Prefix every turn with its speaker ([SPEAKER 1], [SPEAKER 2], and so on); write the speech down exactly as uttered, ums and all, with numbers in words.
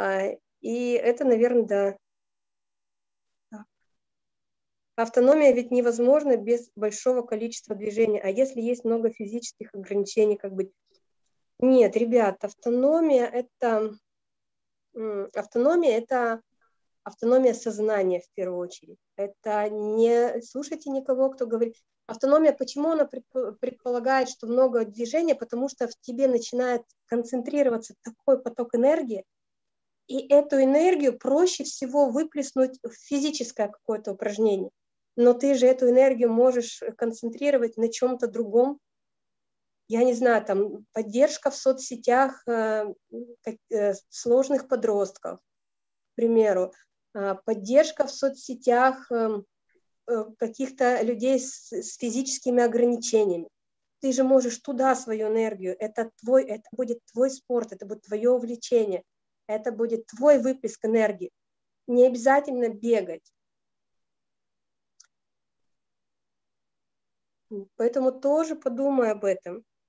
[SPEAKER 1] И это, наверное, да. Автономия ведь невозможна без большого количества движения. А если есть много физических ограничений, как бы... Нет, ребят, автономия это... Автономия это автономия сознания в первую очередь. Это не слушайте никого, кто говорит... Автономия, почему она предполагает, что много движения? Потому что в тебе начинает концентрироваться такой поток энергии, и эту энергию проще всего выплеснуть в физическое какое-то упражнение. Но ты же эту энергию можешь концентрировать на чем-то другом. Я не знаю, там поддержка в соцсетях э, э, сложных подростков, к примеру, э, поддержка в соцсетях э, э, каких-то людей с, с физическими ограничениями. Ты же можешь туда свою энергию, это, твой, это будет твой спорт, это будет твое увлечение, это будет твой выплеск энергии. Не обязательно бегать. Поэтому тоже подумай об этом.